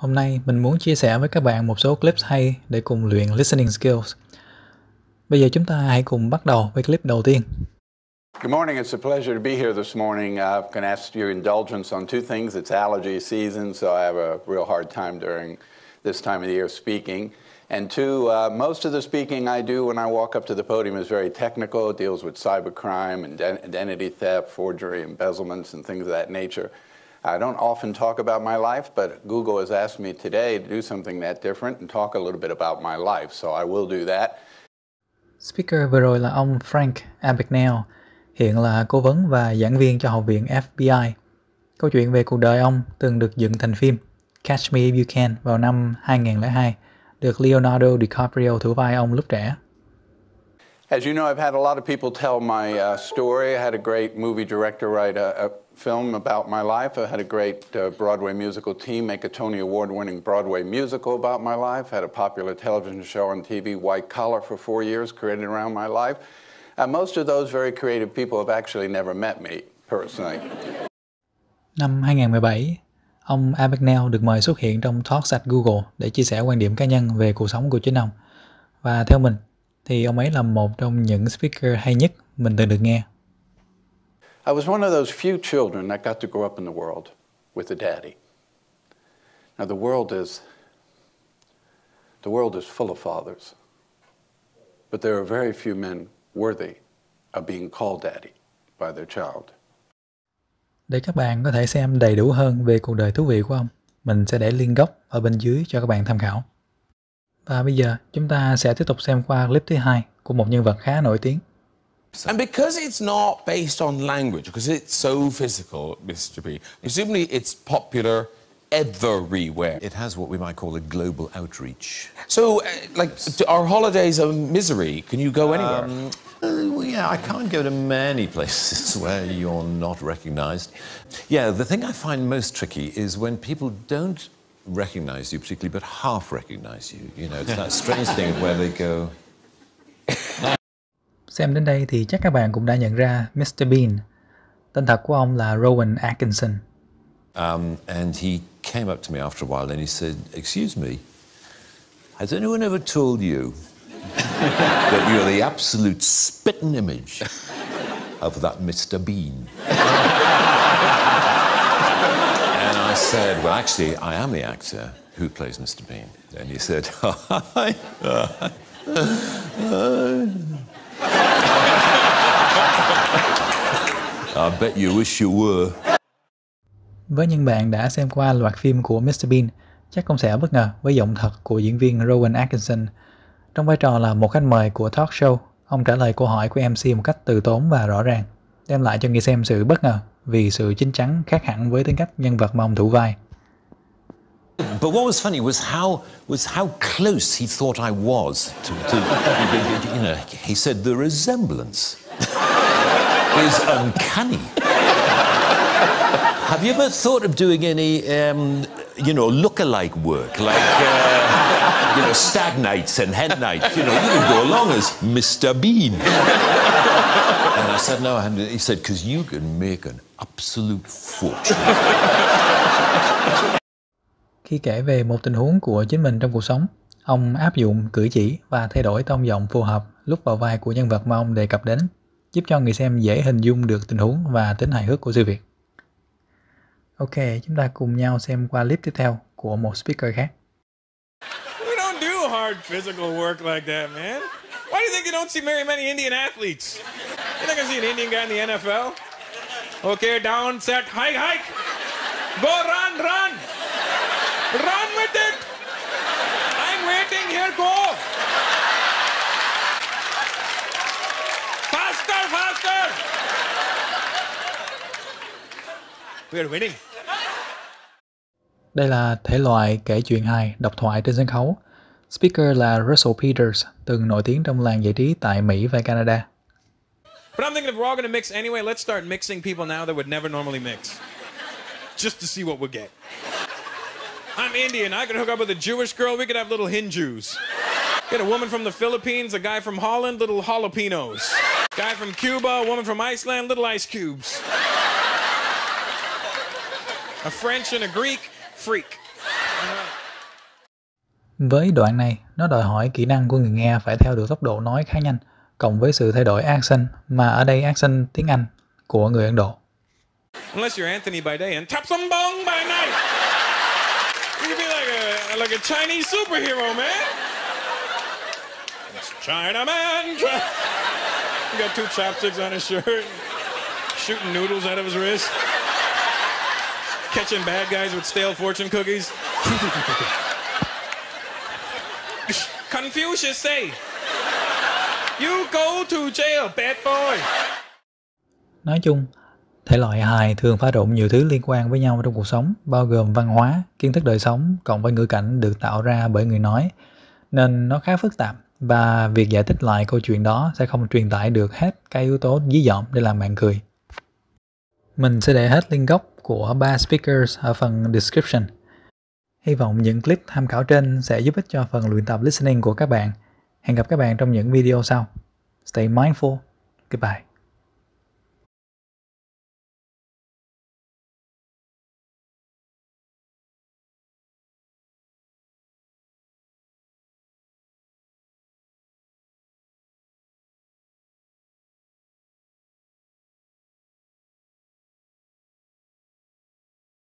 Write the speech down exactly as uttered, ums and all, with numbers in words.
Hôm nay mình muốn chia sẻ với các bạn một số clips hay để cùng luyện listening skills. Bây giờ chúng ta hãy cùng bắt đầu với clip đầu tiên. Good morning. It's a pleasure to be here this morning. Uh, I'm going to ask your indulgence on two things. It's allergy season, so I have a real hard time during this time of the year speaking. And two, uh, most of the speaking I do when I walk up to the podium is very technical. It deals with cybercrime and identity theft, forgery, embezzlements, and things of that nature. I don't often talk about my life, but Google has asked me today to do something that different and talk a little bit about my life, so I will do that. Speaker vừa rồi là ông Frank Abagnale, hiện là cố vấn và giảng viên cho Học viện F B I. Câu chuyện về cuộc đời ông từng được dựng thành phim Catch Me If You Can vào năm hai nghìn lẻ hai, được Leonardo DiCaprio thủ vai ông lúc trẻ. As you know, I've had a lot of people tell my uh, story. I had a great movie director write a, a film about my life. I had a great uh, Broadway musical team make a Tony Award-winning Broadway musical about my life. I had a popular television show on T V, White Collar, for four years, created around my life. And most of those very creative people have actually never met me personally. Năm hai nghìn mười bảy, ông Abagnale được mời xuất hiện trong Talks at Google để chia sẻ quan điểm cá nhân về cuộc sống của chính ông. Và theo mình, thì ông ấy là một trong những speaker hay nhất mình từng được nghe. I was one of those few children that got to grow up in the world with a daddy. Now the world is the world is full of fathers, but there are very few men worthy of being called daddy by their child. Để các bạn có thể xem đầy đủ hơn về cuộc đời thú vị của ông, mình sẽ để link gốc ở bên dưới cho các bạn tham khảo. Và bây giờ chúng ta sẽ tiếp tục xem qua clip thứ hai của một nhân vật khá nổi tiếng. And because it's not based on language, because it's so physical, Mister B, presumably it's popular everywhere. It has what we might call a global outreach. So, uh, like, our holidays are misery. Can you go anywhere? Um, uh, well, yeah, I can't go to many places where you're not recognized. Yeah, the thing I find most tricky is when people don't recognize you particularly, but half recognize you. You know, it's that strange thing where they go... Xem đến đây thì chắc các bạn cũng đã nhận ra Mister Bean. Tên thật của ông là Rowan Atkinson. Um, and he came up to me after a while and he said, "Excuse me, has anyone ever told you that you're the absolute spitting image of that Mister Bean?" And I said, "Well, actually, I am the actor who plays Mister Bean." And he said, "I bet you wish you were." Với những bạn đã xem qua loạt phim của Mister Bean, chắc cũng sẽ bất ngờ với giọng thật của diễn viên Rowan Atkinson. Trong vai trò là một khách mời của talk show, ông trả lời câu hỏi của em xê một cách từ tốn và rõ ràng, đem lại cho người xem sự bất ngờ vì sự chín chắn khác hẳn với tính cách nhân vật mà ông thủ vai. But what was funny was how was how close he thought I was to, to you know, he said the resemblance is uncanny. Have you ever thought of doing any, um, you know, look-alike work, like, uh, you know, stag nights and hen nights? You know, you can go along as Mister Bean. And I said, no, and he said, because you can make an absolute fortune. Khi kể về một tình huống của chính mình trong cuộc sống, ông áp dụng cử chỉ và thay đổi tông giọng phù hợp lúc vào vai của nhân vật mà ông đề cập đến, giúp cho người xem dễ hình dung được tình huống và tính hài hước của sự việc. Ok, chúng ta cùng nhau xem qua clip tiếp theo của một speaker khác. We don't do hard physical work like that, man. Why do you think you don't see very many Indian athletes? You're not gonna see an Indian guy in the N F L. Okay, down, set, hike, hike. Go, run, run. Run with it. I'm waiting here, go. Faster, faster. We're winning. Đây là thể loại kể chuyện hài, độc thoại trên sân khấu. Speaker là Russell Peters, từng nổi tiếng trong làng giải trí tại Mỹ và Canada. But I'm thinking if we're all going to mix anyway, let's start mixing people now that would never normally mix. Just to see what we'll get. I'm Indian. I could hook up with a Jewish girl. We could have little Hindus. Get a woman from the Philippines, a guy from Holland, little jalapenos. Guy from Cuba, a woman from Iceland, little ice cubes. A French and a Greek, freak. Với đoạn này, nó đòi hỏi kỹ năng của người nghe phải theo được tốc độ nói khá nhanh, cộng với sự thay đổi accent, mà ở đây accent tiếng Anh của người Ấn Độ. Unless you're Anthony by day and Tapsambong by night. You could be like a like a Chinese superhero, man. It's Chinaman. He got two chopsticks on his shirt, shooting noodles out of his wrist, catching bad guys with stale fortune cookies. Confucius say, "You go to jail, bad boy." Nói chung, thể loại hài thường pha trộn nhiều thứ liên quan với nhau trong cuộc sống, bao gồm văn hóa, kiến thức đời sống cộng với ngữ cảnh được tạo ra bởi người nói, nên nó khá phức tạp và việc giải thích lại câu chuyện đó sẽ không truyền tải được hết cái yếu tố dí dỏm để làm bạn cười. Mình sẽ để hết link gốc của ba speakers ở phần description. Hy vọng những clip tham khảo trên sẽ giúp ích cho phần luyện tập listening của các bạn. Hẹn gặp các bạn trong những video sau. Stay mindful. Goodbye.